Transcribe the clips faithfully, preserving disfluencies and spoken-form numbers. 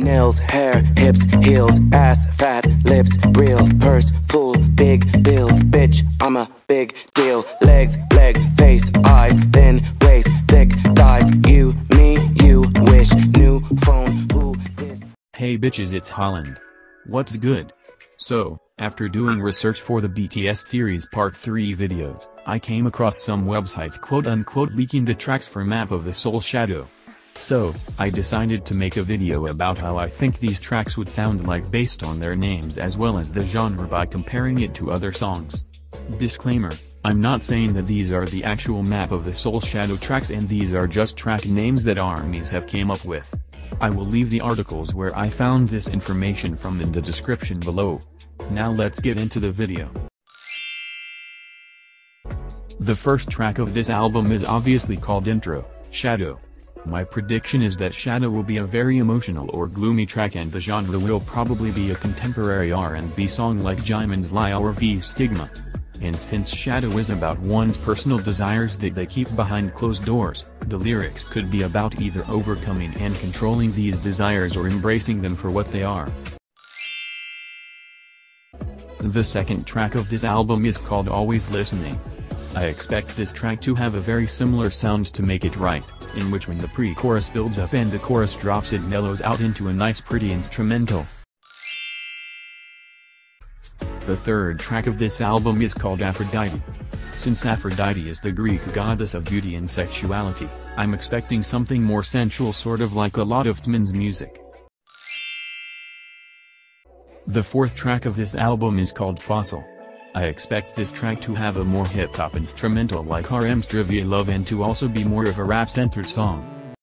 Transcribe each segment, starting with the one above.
Nails, hair, hips, heels, ass, fat, lips, real, purse, full, big bills, bitch, I'm a big deal. Legs, legs, face, eyes, thin waist, thick thighs. You, me, you, wish, new phone, who this? Hey bitches, it's Holland. What's good? So, after doing research for the B T S Theories Part three videos, I came across some websites quote-unquote leaking the tracks for Map of the Soul Shadow. So, I decided to make a video about how I think these tracks would sound like based on their names as well as the genre by comparing it to other songs. Disclaimer, I'm not saying that these are the actual Map of the Soul Shadow tracks, and these are just track names that armies have came up with. I will leave the articles where I found this information from in the description below. Now let's get into the video. The first track of this album is obviously called Intro, Shadow. My prediction is that Shadow will be a very emotional or gloomy track, and the genre will probably be a contemporary R and B song like Jimin's Lie or V's Stigma. And since Shadow is about one's personal desires that they keep behind closed doors, the lyrics could be about either overcoming and controlling these desires or embracing them for what they are. The second track of this album is called Always Listening. I expect this track to have a very similar sound to Make It Right, in which when the pre-chorus builds up and the chorus drops it mellows out into a nice pretty instrumental. The third track of this album is called Aphrodite. Since Aphrodite is the Greek goddess of beauty and sexuality, I'm expecting something more sensual, sort of like a lot of Tmin's music. The fourth track of this album is called Fossil. I expect this track to have a more hip-hop instrumental like R M's Trivia Love, and to also be more of a rap-centered song.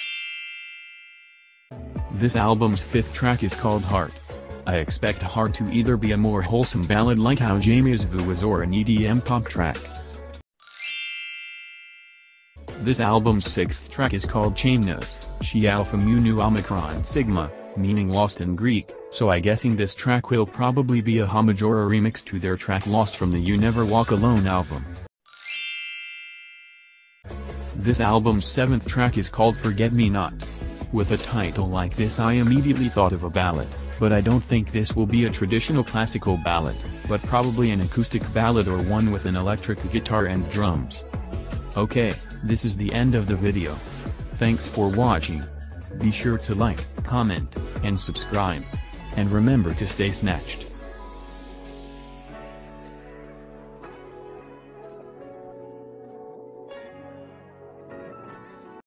This album's fifth track is called Heart. I expect Heart to either be a more wholesome ballad like how Jamie's Vu was, or an E D M pop track. This album's sixth track is called Chainnos, Chi Alpha Mu Nu Omicron Sigma, meaning lost in Greek, so I guessing this track will probably be a homage or a remix to their track Lost from the You Never Walk Alone album. This album's seventh track is called Forget Me Not. With a title like this I immediately thought of a ballad, but I don't think this will be a traditional classical ballad, but probably an acoustic ballad or one with an electric guitar and drums. Okay, this is the end of the video. Thanks for watching. Be sure to like, comment, and subscribe. And remember to stay snatched.